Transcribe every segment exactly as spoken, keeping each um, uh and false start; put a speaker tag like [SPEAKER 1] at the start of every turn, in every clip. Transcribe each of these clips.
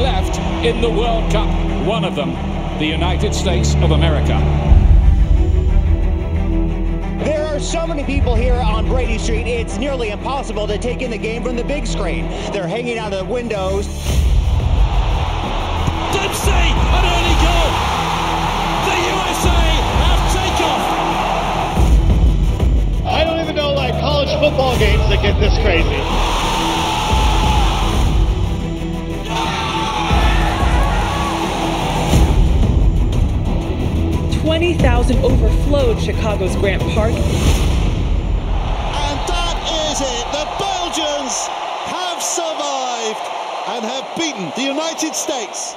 [SPEAKER 1] left in the World Cup. One of them, the United States of America.
[SPEAKER 2] There are so many people here on Brady Street, it's nearly impossible to take in the game from the big screen. They're hanging out of the windows.
[SPEAKER 3] Dempsey, an early goal. The U S A have takeoff.
[SPEAKER 4] I don't even know like college football games that get this crazy.
[SPEAKER 5] twenty thousand overflowed Chicago's Grant Park.
[SPEAKER 6] And that is it. The Belgians have survived and have beaten the United States.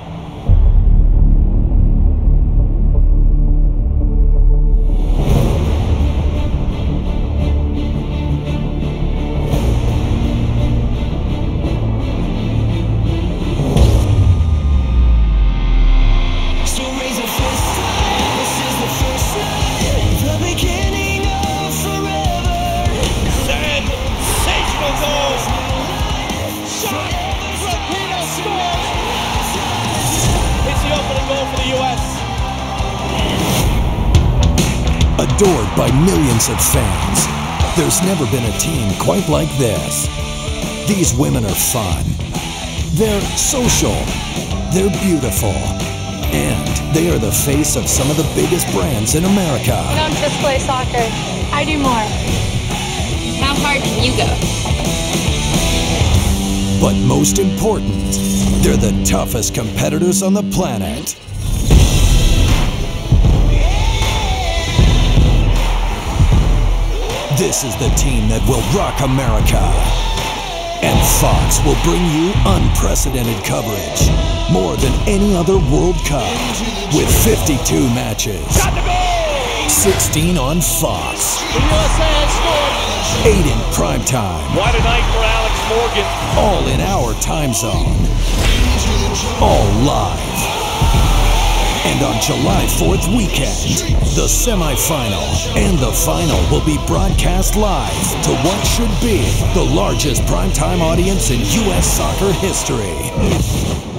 [SPEAKER 7] Adored by millions of fans, there's never been a team quite like this. These women are fun, they're social, they're beautiful, and they are the face of some of the biggest brands in America.
[SPEAKER 8] I don't just play soccer, I do more. How hard can you go?
[SPEAKER 7] But most important, they're the toughest competitors on the planet. This is the team that will rock America. And Fox will bring you unprecedented coverage. More than any other World Cup. With fifty-two matches. sixteen on Fox.
[SPEAKER 3] The U S A has scored.
[SPEAKER 7] eight in primetime.
[SPEAKER 3] What a night for Alex Morgan.
[SPEAKER 7] All in our time zone. All live. And on July fourth weekend, the semifinal and the final will be broadcast live to what should be the largest primetime audience in U S soccer history.